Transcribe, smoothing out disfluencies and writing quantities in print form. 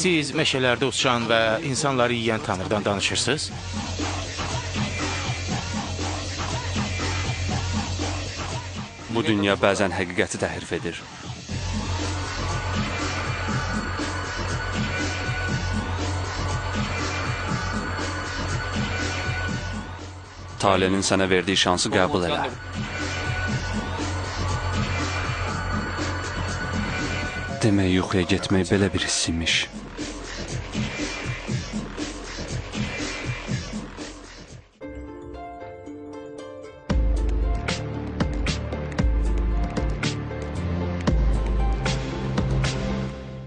Siz meşələrdə uçan və insanları yiyən tanrıdan danışırsınız? Bu dünya bəzən həqiqəti təhrif edir. Talenin sənə verdiyi şansı qəbul elə. Demək yuxuya getmək belə bir hiss imiş.